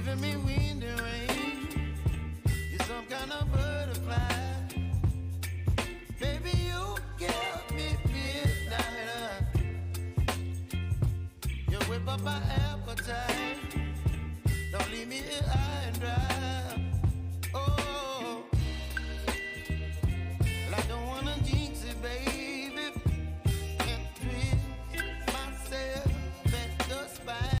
giving me wind and rain. You're some kind of butterfly. Baby, you give me midnight. You whip up my appetite. Don't leave me here high and dry.